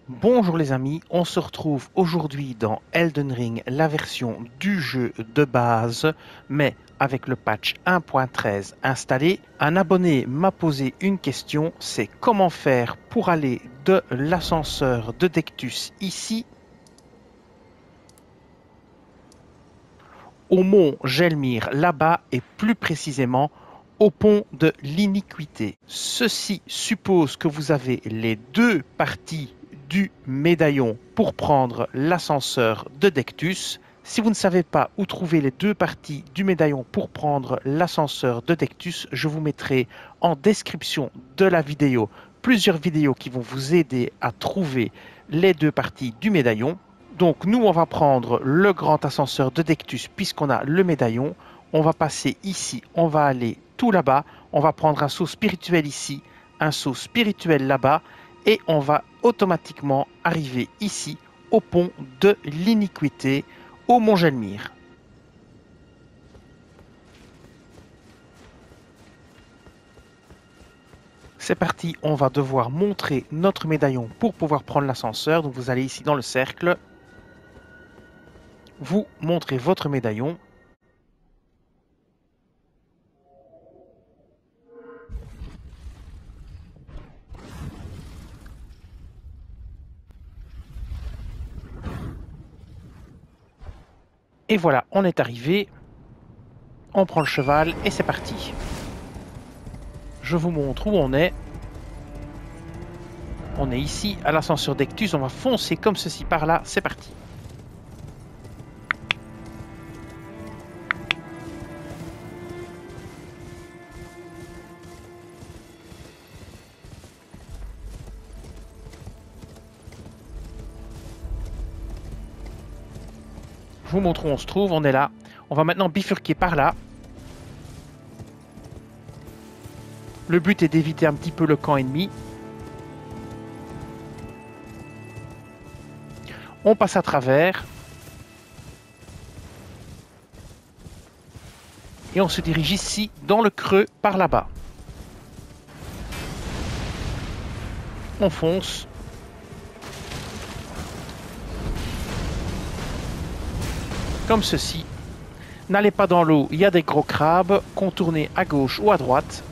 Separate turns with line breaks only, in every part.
Bonjour les amis, on se retrouve aujourd'hui dans Elden Ring, la version du jeu de base, mais avec le patch 1.13 installé. Un abonné m'a posé une question, c'est comment faire pour aller de l'ascenseur de Dectus ici au mont Gelmir là-bas et plus précisément au pont de l'iniquité. Ceci suppose que vous avez les deux parties du médaillon pour prendre l'ascenseur de Dectus. Si vous ne savez pas où trouver les deux parties du médaillon pour prendre l'ascenseur de Dectus, je vous mettrai en description de la vidéo plusieurs vidéos qui vont vous aider à trouver les deux parties du médaillon. Donc nous, on va prendre le grand ascenseur de Dectus puisqu'on a le médaillon. On va passer ici, on va aller tout là-bas. On va prendre un saut spirituel ici, un saut spirituel là-bas. Et on va automatiquement arriver ici, au pont de l'iniquité, au mont Gelmir. C'est parti, on va devoir montrer notre médaillon pour pouvoir prendre l'ascenseur. Donc vous allez ici dans le cercle. Vous montrez votre médaillon. Et voilà, on est arrivé. On prend le cheval et c'est parti. Je vous montre où on est. On est ici à l'ascenseur Dectus. On va foncer comme ceci par là. C'est parti. Je vous montre où on se trouve, on est là. On va maintenant bifurquer par là. Le but est d'éviter un petit peu le camp ennemi. On passe à travers. Et on se dirige ici, dans le creux, par là-bas. On fonce. Comme ceci. N'allez pas dans l'eau, il y a des gros crabes. Contournez à gauche ou à droite.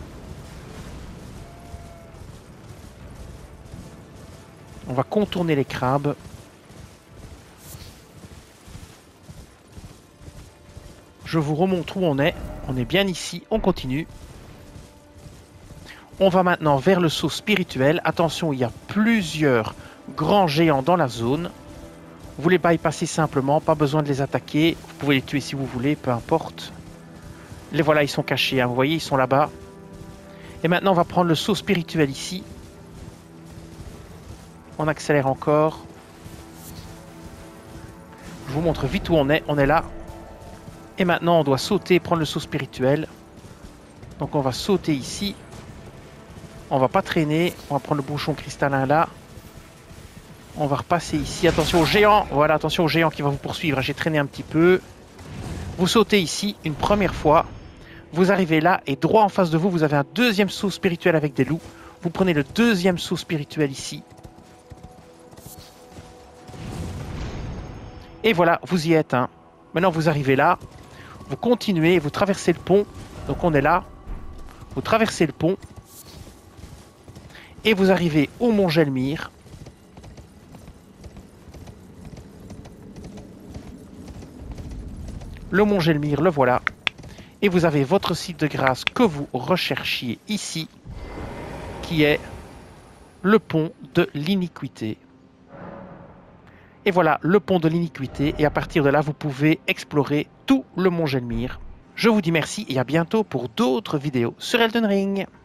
On va contourner les crabes. Je vous remontre où on est. On est bien ici, on continue. On va maintenant vers le saut spirituel. Attention, il y a plusieurs grands géants dans la zone. Vous les bypassez simplement, pas besoin de les attaquer. Vous pouvez les tuer si vous voulez, peu importe. Les voilà, ils sont cachés, hein. Vous voyez, ils sont là-bas. Et maintenant, on va prendre le saut spirituel ici. On accélère encore. Je vous montre vite où on est là. Et maintenant, on doit sauter, prendre le saut spirituel. Donc on va sauter ici. On va pas traîner, on va prendre le bouchon cristallin là. On va repasser ici, attention au géant. Voilà, attention au géant qui va vous poursuivre. J'ai traîné un petit peu. Vous sautez ici une première fois. Vous arrivez là et droit en face de vous, vous avez un deuxième saut spirituel avec des loups. Vous prenez le deuxième saut spirituel ici. Et voilà, vous y êtes. Hein. Maintenant, vous arrivez là. Vous continuez, vous traversez le pont. Donc on est là. Vous traversez le pont. Et vous arrivez au mont Gelmir. Le mont Gelmir, le voilà. Et vous avez votre site de grâce que vous recherchiez ici, qui est le pont de l'iniquité. Et voilà, le pont de l'iniquité. Et à partir de là, vous pouvez explorer tout le mont Gelmir. Je vous dis merci et à bientôt pour d'autres vidéos sur Elden Ring.